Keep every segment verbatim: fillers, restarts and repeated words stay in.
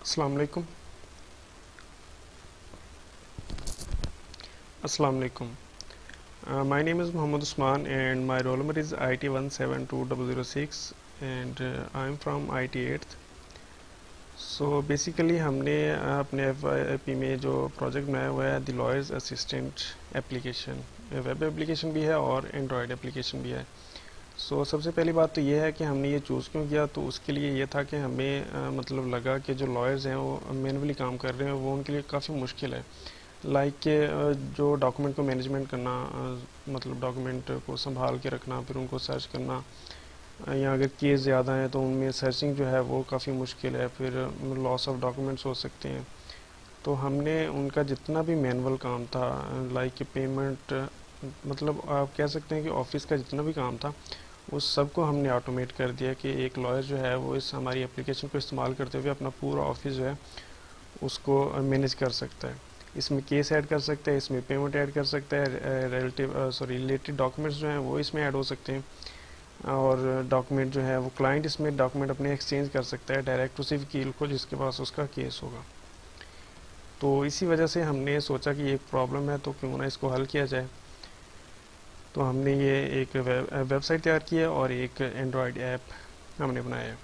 अस्सलाम वालेकुम। Assalamu alaikum. Uh, my name is Muhammad Usman and my roll number is I T one seven two zero zero six and uh, I am from I T eighth. So basically हमने uh, अपने F Y P में जो project बनाया हुआ है the lawyers assistant application, web application भी है और एंड्रॉयड एप्लीकेशन भी है। सो so, सबसे पहली बात तो ये है कि हमने ये चूज़ क्यों किया, तो उसके लिए ये था कि हमें आ, मतलब लगा कि जो लॉयर्स हैं वो मैनुअली काम कर रहे हैं, वो उनके लिए काफ़ी मुश्किल है। लाइक like जो डॉक्यूमेंट को मैनेजमेंट करना, मतलब डॉक्यूमेंट को संभाल के रखना, फिर उनको सर्च करना, या अगर केस ज़्यादा हैं तो उनमें सर्चिंग जो है वो काफ़ी मुश्किल है, फिर लॉस ऑफ डॉक्यूमेंट्स हो सकते हैं। तो हमने उनका जितना भी मैनुअल काम था, लाइक पेमेंट, मतलब आप कह सकते हैं कि ऑफिस का जितना भी काम था उस सब को हमने ऑटोमेट कर दिया कि एक लॉयर जो है वो इस हमारी एप्लीकेशन को इस्तेमाल करते हुए अपना पूरा ऑफिस जो है उसको मैनेज कर सकता है। इसमें केस ऐड कर सकता है, इसमें पेमेंट ऐड कर सकता है, रिलेटिव सॉरी रिलेटेड डॉक्यूमेंट्स जो हैं वो इसमें ऐड हो सकते हैं, और डॉक्यूमेंट जो है वो क्लाइंट इसमें डॉक्यूमेंट अपने एक्सचेंज कर सकता है डायरेक्ट उसी वकील को जिसके पास उसका केस होगा। तो इसी वजह से हमने सोचा कि एक प्रॉब्लम है तो क्यों ना इसको हल किया जाए। तो हमने ये एक वेबसाइट तैयार की है और एक एंड्रॉयड ऐप हमने बनाया है।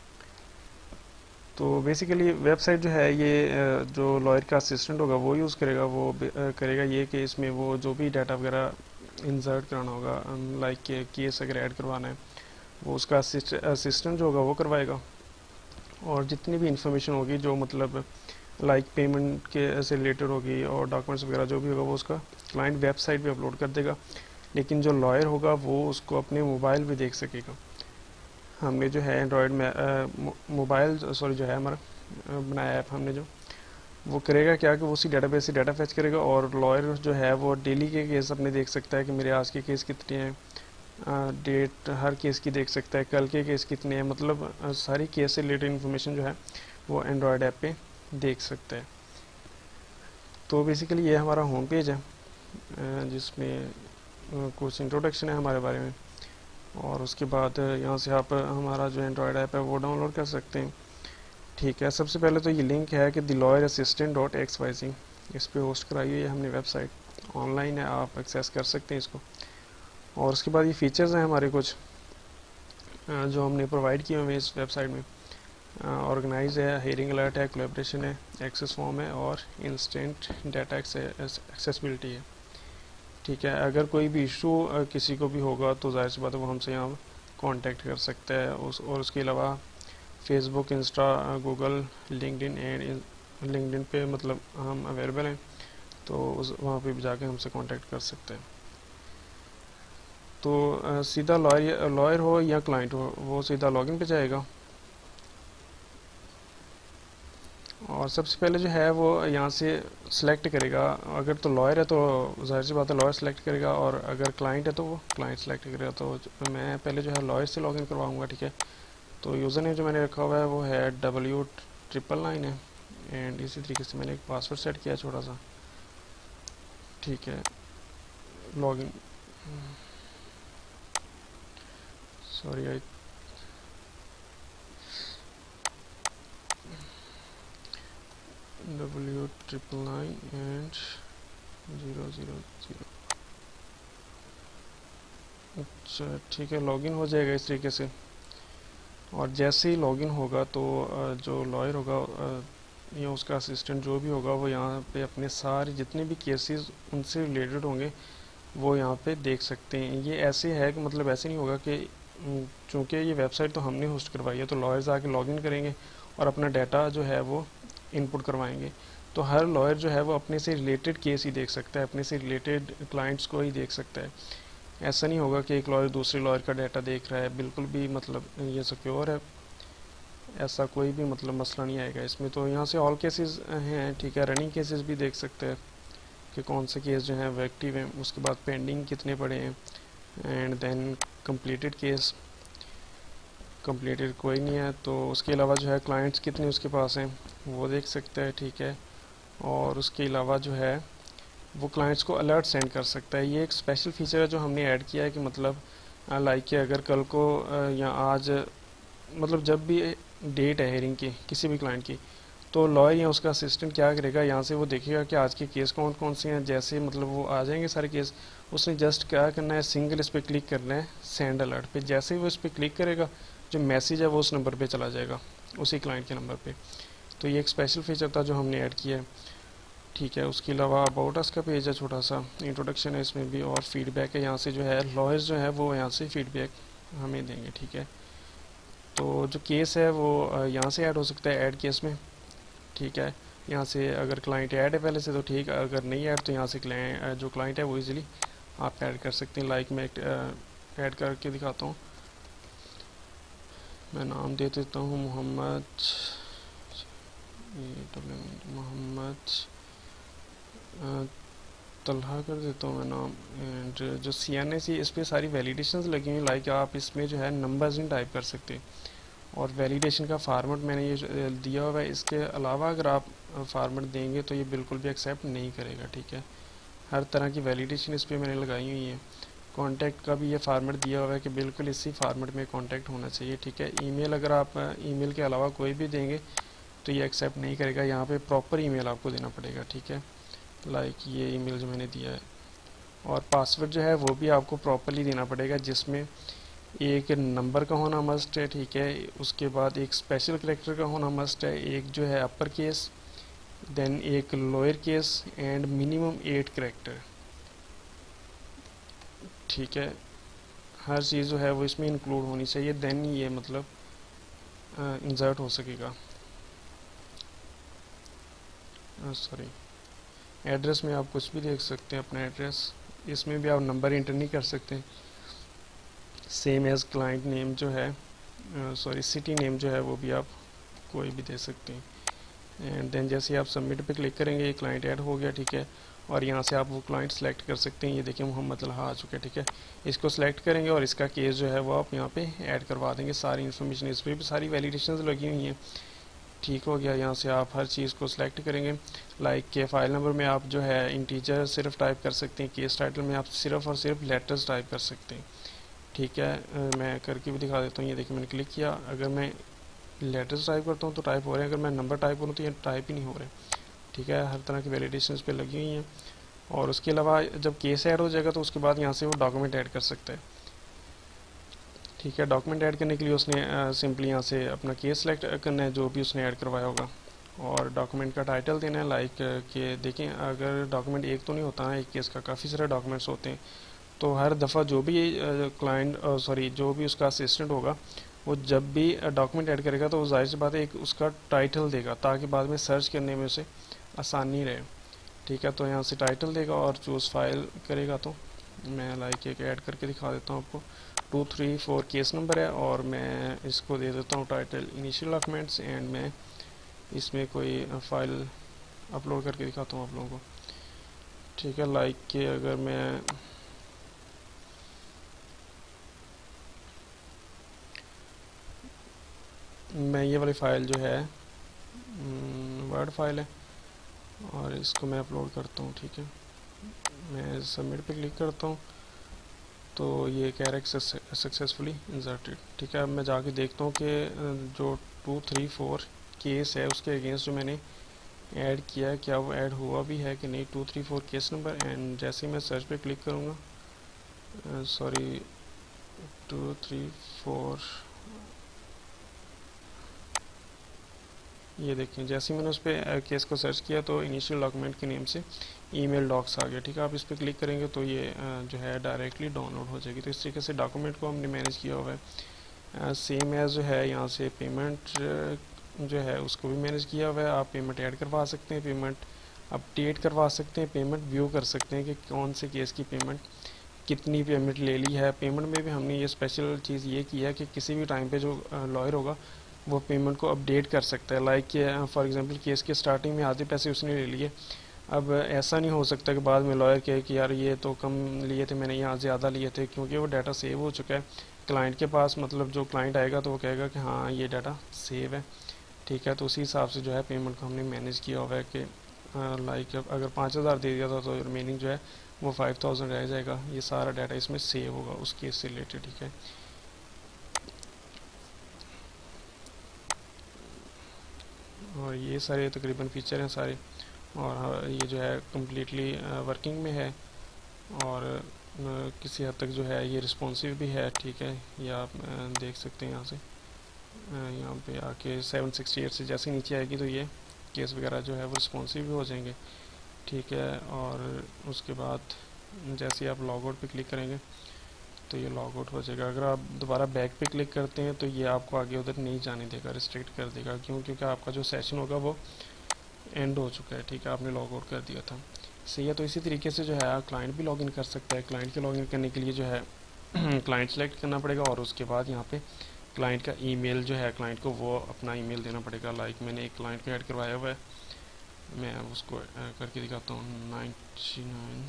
तो बेसिकली वेबसाइट जो है ये जो लॉयर का असिस्टेंट होगा वो यूज़ करेगा, वो करेगा ये कि इसमें वो जो भी डाटा वगैरह इंसर्ट कराना होगा, लाइक केस अगर ऐड करवाना है वो उसका असिस्टेंट जो होगा वो करवाएगा, और जितनी भी इंफॉर्मेशन होगी जो मतलब लाइक पेमेंट के से रिलेटेड होगी और डॉक्यूमेंट्स वगैरह जो भी होगा वो उसका क्लाइंट वेबसाइट पे अपलोड कर देगा, लेकिन जो लॉयर होगा वो उसको अपने मोबाइल पे देख सकेगा। हमने जो है एंड्रॉयड में मोबाइल सॉरी जो है हमारा बनाया ऐप हमने जो वो करेगा क्या कि वो उसी डेटाबेस से डाटा फैच करेगा, और लॉयर जो है वो डेली के केस अपने देख सकता है कि मेरे आज के केस कितने हैं, डेट हर केस की देख सकता है, कल के केस कितने हैं, मतलब सारी केस से रिलेटेड इन्फॉर्मेशन जो है वो एंड्रॉयड ऐप पे देख सकता है। तो बेसिकली ये हमारा होम पेज है जिसमें कुछ इंट्रोडक्शन है हमारे बारे में, और उसके बाद यहाँ से आप हमारा जो एंड्रॉयड ऐप है वो डाउनलोड कर सकते हैं। ठीक है, सबसे पहले तो ये लिंक है कि the lawyer assistant dot X Y C, इस पर होस्ट कराई हुई है हमने वेबसाइट, ऑनलाइन है, आप एक्सेस कर सकते हैं इसको। और उसके बाद ये फीचर्स हैं हमारे कुछ जो हमने प्रोवाइड किए हुए हैं इस वेबसाइट में। ऑर्गेनाइज है, हेयरिंग अलर्ट है, कोलैबोरेशन है, एक्सेस फॉर्म है और इंस्टेंट डाटा एक्सेसिबिलिटी है। ठीक है, अगर कोई भी इशू किसी को भी होगा तो जाहिर सी बात है वो हमसे यहाँ कांटेक्ट कर सकता है। उस और उसके अलावा Facebook, Insta, Google, LinkedIn and LinkedIn पे मतलब हम अवेलेबल हैं, तो उस वहाँ पे भी जाके हमसे कांटेक्ट कर सकते हैं। तो आ, सीधा लॉयर लॉयर हो या क्लाइंट हो वो सीधा लॉगिन पे जाएगा, और सबसे पहले जो है वो यहाँ से सिलेक्ट करेगा। अगर तो लॉयर है तो जाहिर सी बात है लॉयर सेलेक्ट करेगा, और अगर क्लाइंट है तो वो क्लाइंट सेलेक्ट करेगा। तो मैं पहले जो है लॉयर से लॉगिन करवाऊँगा। ठीक है, तो यूज़र नेम जो मैंने रखा हुआ है वो है डब्ल्यू ट्रिपल नाइन है, एंड इसी तरीके से मैंने एक पासवर्ड सेट किया छोटा सा। ठीक है, login sorry I W triple nine and zero zero zero. अच्छा ठीक है, लॉगिन हो जाएगा इस तरीके से। और जैसे ही लॉगिन होगा तो जो लॉयर होगा या उसका असिस्टेंट जो भी होगा वो यहाँ पे अपने सारे जितने भी केसेस उनसे रिलेटेड होंगे वो यहाँ पे देख सकते हैं। ये ऐसे है कि मतलब ऐसे नहीं होगा कि चूँकि ये वेबसाइट तो हमने होस्ट करवाई है तो लॉयर्स आके लॉगिन करेंगे और अपना डाटा जो है वो इनपुट करवाएंगे। तो हर लॉयर जो है वो अपने से रिलेटेड केस ही देख सकता है, अपने से रिलेटेड क्लाइंट्स को ही देख सकता है। ऐसा नहीं होगा कि एक लॉयर दूसरे लॉयर का डाटा देख रहा है, बिल्कुल भी मतलब ये सिक्योर है, ऐसा कोई भी मतलब मसला नहीं आएगा इसमें। तो यहाँ से ऑल केसेस हैं, ठीक है, रनिंग केसेस भी देख सकते हैं कि कौन से केस जो हैं वो एक्टिव हैं, उसके बाद पेंडिंग कितने पड़े हैं, and then completed case, completed कोई नहीं है। तो उसके अलावा जो है क्लाइंट्स कितने उसके पास हैं वो देख सकते हैं। ठीक है, और उसके अलावा जो है वो क्लाइंट्स को अलर्ट सेंड कर सकता है। ये एक स्पेशल फीचर है जो हमने ऐड किया है कि मतलब लाइक कि अगर कल को या आज मतलब जब भी डेट है हेयरिंग की किसी भी क्लाइंट की, तो लॉयर या उसका असिस्टेंट क्या करेगा, यहाँ से वो देखेगा कि आज के केस कौन कौन से हैं। जैसे मतलब वो आ जाएंगे सारे केस, उसने जस्ट क्या करना है, सिंगल इस पर क्लिक करना है सेंड अलर्ट पे। जैसे ही वो इस पर क्लिक करेगा, जो मैसेज है वो उस नंबर पे चला जाएगा, उसी क्लाइंट के नंबर पे। तो ये एक स्पेशल फीचर था जो हमने ऐड किया है, ठीक है। उसके अलावा अबाउट अस का पेज है, छोटा सा इंट्रोडक्शन है इसमें भी, और फीडबैक है। यहाँ से जो है लॉयर्स जो है वो यहाँ से फीडबैक हमें देंगे, ठीक है। तो जो केस है वो यहाँ से ऐड हो सकता है, ऐड केस में, ठीक है। यहाँ से अगर क्लाइंट ऐड है पहले से तो ठीक है, अगर नहीं ऐड तो यहाँ से क्लाइंट जो क्लाइंट है वो इजीली आप ऐड कर सकते हैं। लाइक मैं ऐड करके दिखाता हूँ। मैं नाम दे देता हूँ मोहम्मद, मोहम्मद तलहा कर देता हूँ मैं नाम। एंड जो सी एन ए सी, इस पर सारी वैलिडेशंस लगी हुई, लाइक आप इसमें जो है नंबर्स नहीं टाइप कर सकते, और वैलिडेशन का फार्मेट मैंने ये दिया हुआ है। इसके अलावा अगर आप फार्मेट देंगे तो ये बिल्कुल भी एक्सेप्ट नहीं करेगा, ठीक है। हर तरह की वैलिडेशन इस पर मैंने लगाई हुई है। कॉन्टैक्ट का भी ये फार्मेट दिया हुआ है कि बिल्कुल इसी फार्मेट में कॉन्टैक्ट होना चाहिए, ठीक है। ईमेल अगर आप ईमेल के अलावा कोई भी देंगे तो ये एक्सेप्ट नहीं करेगा, यहाँ पे प्रॉपर ईमेल आपको देना पड़ेगा, ठीक है। लाइक ये ईमेल जो मैंने दिया है, और पासवर्ड जो है वो भी आपको प्रॉपरली देना पड़ेगा, जिसमें एक नंबर का होना मस्ट है, ठीक है। उसके बाद एक स्पेशल करेक्टर का होना मस्ट है, एक जो है अपर केस, देन एक lower case, and minimum eight character, ठीक है। हर चीज़ जो है वो इसमें इंक्लूड होनी चाहिए, देन ये मतलब इंसर्ट हो सकेगा। सॉरी, एड्रेस में आप कुछ भी देख सकते हैं अपना एड्रेस, इसमें भी आप नंबर इंटर नहीं कर सकते। सेम एज क्लाइंट नेम जो है, सॉरी सिटी नेम जो है वो भी आप कोई भी दे सकते हैं। एंड देन जैसे आप सबमिट पे क्लिक करेंगे ये क्लाइंट ऐड हो गया, ठीक है। और यहाँ से आप वो क्लाइंट सेलेक्ट कर सकते हैं। ये देखिए मोहम्मद तलहा आ चुका है, ठीक है। इसको सेलेक्ट करेंगे और इसका केस जो है वो आप यहाँ पे ऐड करवा देंगे। सारी इन्फॉर्मेशन इस पर भी सारी वैलिडेशंस लगी हुई हैं, ठीक हो गया। यहाँ से आप हर चीज़ को सिलेक्ट करेंगे। लाइक के फाइल नंबर में आप जो है इंटीजर सिर्फ टाइप कर सकते हैं, केस टाइटल में आप सिर्फ और सिर्फ लेटर्स टाइप कर सकते हैं, ठीक है। आ, मैं करके भी दिखा देता हूँ। ये देखिए मैंने क्लिक किया, अगर मैं लेटर्स टाइप करता हूँ तो टाइप हो रहे हैं, अगर मैं नंबर टाइप करूँ तो ये टाइप ही नहीं हो रहे, ठीक है। हर तरह की वैलिडेशन पे लगी हुई हैं। और उसके अलावा जब केस ऐड हो जाएगा तो उसके बाद यहाँ से वो डॉक्यूमेंट ऐड कर सकता है, ठीक है। डॉक्यूमेंट ऐड करने के लिए उसने सिंपली यहाँ से अपना केस सेलेक्ट करना है जो भी उसने ऐड करवाया होगा, और डॉक्यूमेंट का टाइटल देना है। लाइक कि देखें अगर डॉक्यूमेंट एक तो नहीं होता है, एक केस का काफ़ी सारे डॉक्यूमेंट्स होते हैं, तो हर दफ़ा जो भी क्लाइंट सॉरी जो भी उसका असिस्टेंट होगा वो जब भी डॉक्यूमेंट ऐड करेगा तो वो जाहिर सी बात है एक उसका टाइटल देगा, ताकि बाद में सर्च करने में उसे आसानी रहे, ठीक है। तो यहाँ से टाइटल देगा और चूज़ फाइल करेगा। तो मैं लाइक एक ऐड करके दिखा देता हूँ आपको। Two three four case number है, और मैं इसको दे देता हूँ टाइटल इनिशियल डॉक्यूमेंट्स, एंड मैं इसमें कोई फाइल अपलोड करके दिखाता हूँ आप लोगों को, ठीक है। लाइक कि अगर मैं मैं ये वाली फ़ाइल जो है वर्ड फाइल है, और इसको मैं अपलोड करता हूँ, ठीक है। मैं सबमिट पे क्लिक करता हूँ तो ये कह रहा है सक्सेसफुली इंसर्टेड, ठीक है। अब मैं जाके देखता हूँ कि जो टू थ्री फोर केस है उसके अगेंस्ट जो मैंने ऐड किया है क्या वो ऐड हुआ भी है कि नहीं, two three four case number. And जैसे ही मैं सर्च पे क्लिक करूँगा, सॉरी टू थ्री फोर, ये देखें जैसे ही मैंने उस पर केस को सर्च किया तो इनिशियल डॉक्यूमेंट के नेम से ईमेल डॉक्स आ गया, ठीक है। आप इस पर क्लिक करेंगे तो ये जो है डायरेक्टली डाउनलोड हो जाएगी। तो इस तरीके से डॉक्यूमेंट को हमने मैनेज किया हुआ है। सेम एज जो है यहाँ से पेमेंट जो है उसको भी मैनेज किया हुआ है। आप पेमेंट ऐड करवा सकते हैं, पेमेंट अपडेट करवा सकते हैं, पेमेंट व्यू कर सकते हैं कि कौन से केस की पेमेंट कितनी पेमेंट ले ली है। पेमेंट में भी हमने ये स्पेशल चीज़ ये की है कि किसी भी टाइम पे जो लॉयर होगा वो पेमेंट को अपडेट कर सकता है। लाइक फॉर एग्जांपल केस के स्टार्टिंग में आधे पैसे उसने ले लिए, अब ऐसा नहीं हो सकता कि बाद में लॉयर कहे कि यार ये तो कम लिए थे, मैंने यहाँ ज़्यादा लिए थे, क्योंकि वो डाटा सेव हो चुका है क्लाइंट के पास। मतलब जो क्लाइंट आएगा तो वो कहेगा कि हाँ ये डाटा सेव है, ठीक है। तो उसी हिसाब से जो है पेमेंट को हमने मैनेज किया हुआ है कि लाइक अगर पाँच हज़ार दे दिया था तो रिमेनिंग जो है वो फाइव थाउजेंड रह जाएगा। ये सारा डाटा इसमें सेव होगा उस केस से रिलेटेड, ठीक है। और ये सारे तकरीबन फीचर हैं सारे, और ये जो है कम्प्लीटली वर्किंग में है, और किसी हद तक जो है ये रिस्पॉन्सिव भी है। ठीक है, ये आप देख सकते हैं यहाँ से, यहाँ पे आके सेवन सिक्सटी एट से जैसे नीचे आएगी तो ये केस वगैरह जो है वो रिस्पॉन्सिव भी हो जाएंगे। ठीक है, और उसके बाद जैसे ही आप लॉग आउट पे क्लिक करेंगे तो ये लॉग आउट हो जाएगा। अगर आप दोबारा बैक पे क्लिक करते हैं तो ये आपको आगे उधर नहीं जाने देगा, रिस्ट्रिक्ट कर देगा। क्यों? क्योंकि आपका जो सेशन होगा वो एंड हो चुका है। ठीक है, आपने लॉग आउट कर दिया था। सही है, तो इसी तरीके से जो है क्लाइंट भी लॉगिन कर सकता है। क्लाइंट के लॉगिन करने के लिए जो है क्लाइंट सेलेक्ट करना पड़ेगा, और उसके बाद यहाँ पे क्लाइंट का ईमेल जो है क्लाइंट को वो अपना ईमेल देना पड़ेगा। लाइक मैंने एक क्लाइंट को ऐड करवाया हुआ है, मैं उसको करके दिखाता हूँ। नाइन्टी नाइन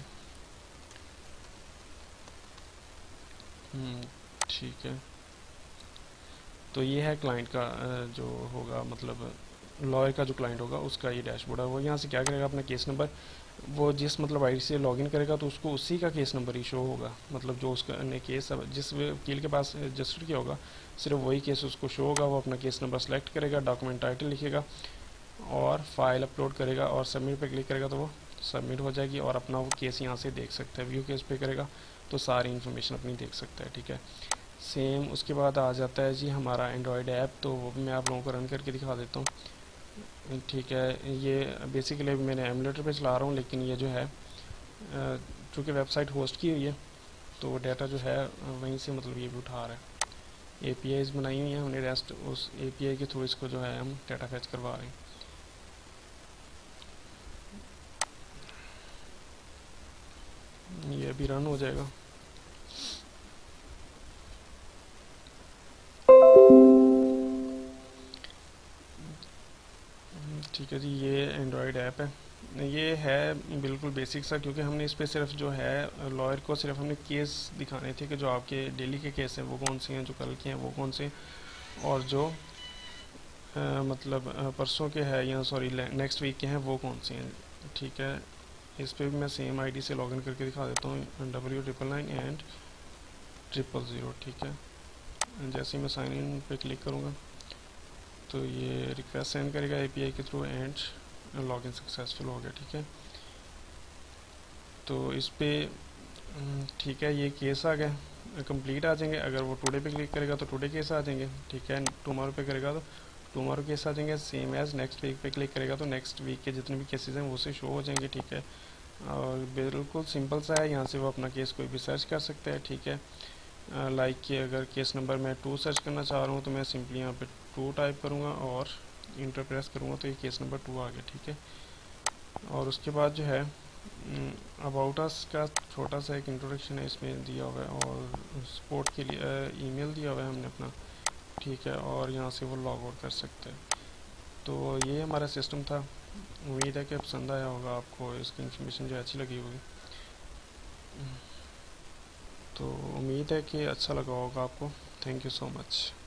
ठीक है, तो ये है क्लाइंट का जो होगा, मतलब लॉयर का जो क्लाइंट होगा उसका ये डैशबोर्ड है। वो यहाँ से क्या करेगा, अपना केस नंबर, वो जिस मतलब आईडी से लॉगिन करेगा तो उसको उसी का केस नंबर ही शो होगा। मतलब जो उसका ने केस जिस वकील के पास रजिस्टर किया होगा सिर्फ वही केस उसको शो होगा। वो अपना केस नंबर सेलेक्ट करेगा, डॉक्यूमेंट टाइटल लिखेगा और फाइल अपलोड करेगा, और सबमिट पे क्लिक करेगा तो वो सबमिट हो जाएगी, और अपना वो केस यहाँ से देख सकता है। व्यू केस पे करेगा तो सारी इन्फॉर्मेशन अपनी देख सकता है। ठीक है, सेम उसके बाद आ जाता है जी हमारा एंड्रॉयड ऐप, तो वो भी मैं आप लोगों को रन करके दिखा देता हूँ। ठीक है, ये बेसिकली मैंने एमुलेटर पे चला रहा हूँ, लेकिन ये जो है चूँकि वेबसाइट होस्ट की हुई है तो डाटा जो है वहीं से मतलब ये भी उठा रहा है। एपीआईज बनाई हुई हैं हमने, रेस्ट उस एपीआई के थ्रू इसको जो है हम डाटा फैच करवा रहे हैं। ये अभी रन हो जाएगा। ठीक है जी, ये एंड्रॉयड ऐप है। ये है बिल्कुल बेसिक सा, क्योंकि हमने इस पर सिर्फ जो है लॉयर को सिर्फ हमने केस दिखाने थे कि जो आपके डेली के केस हैं वो कौन से हैं, जो कल के हैं वो कौन से, और जो आ, मतलब आ, परसों के हैं या सॉरी नेक्स्ट वीक के हैं वो कौन से हैं। ठीक है, इस पर भी मैं सेम आईडी से लॉगिन करके दिखा देता हूँ, W triple nine and triple zero. ठीक है, जैसे ही मैं साइन इन पे क्लिक करूँगा तो ये रिक्वेस्ट सेंड करेगा एपीआई के थ्रू, एंड लॉगिन सक्सेसफुल हो गया। ठीक है, तो इस पे ठीक है ये केस आ गए, कंप्लीट आ जाएंगे। अगर वो टुडे पे क्लिक करेगा तो टुडे केस आ जाएंगे। ठीक है, टुमारो पे करेगा तो टुमारो केस आ जाएंगे। सेम एज नेक्स्ट वीक पे क्लिक करेगा तो नेक्स्ट वीक के जितने भी केसेस हैं वो से शो हो जाएंगे। ठीक है, और बिल्कुल सिंपल सा है, यहाँ से वो अपना केस कोई भी सर्च कर सकता है। ठीक है, लाइक uh, कि अगर केस नंबर मैं टू सर्च करना चाह रहा हूँ तो मैं सिंपली यहाँ पे टू टाइप करूँगा और इंटर प्रेस करूँगा तो ये केस नंबर टू आ गया। ठीक है, और उसके बाद जो है अबाउट अस का छोटा सा एक इंट्रोडक्शन है इसमें दिया हुआ है, और सपोर्ट के लिए ईमेल दिया हुआ है हमने अपना। ठीक है, और यहाँ से वो लॉग आउट कर सकते हैं। तो ये हमारा सिस्टम था। उम्मीद है कि पसंद आया होगा आपको, इसकी इन्फॉर्मेशन जो अच्छी लगी होगी। तो उम्मीद है कि अच्छा लगा होगा आपको। Thank you so much.